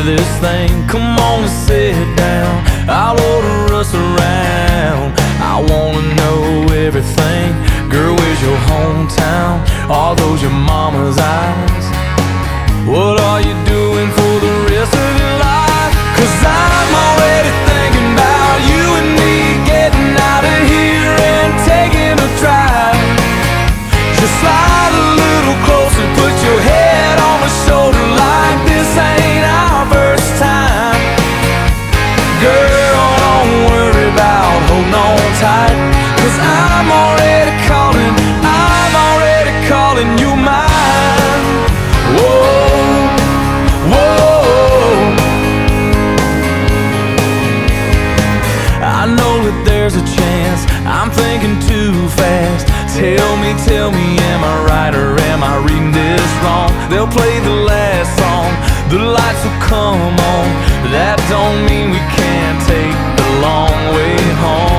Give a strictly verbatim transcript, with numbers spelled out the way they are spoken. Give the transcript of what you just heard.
this thing. Come on and sit down, I'll order us around. I wanna know everything. Girl, where's your hometown? Are those your mama's eyes? What are you doing for the rest of your life? Cause I'm already thinking about you and me getting out of here and taking a drive. Just slide a little closer, put your head on my shoulder like this ain't our first time. Girl, don't worry about holding on tight, cause I'm already calling, I'm already calling you mine. Whoa, whoa. I know that there's a chance I'm thinking too fast. Tell me, tell me, am I right or am I reading this wrong? They'll play the last song, the lights will come on. That don't mean we can't take the long way home.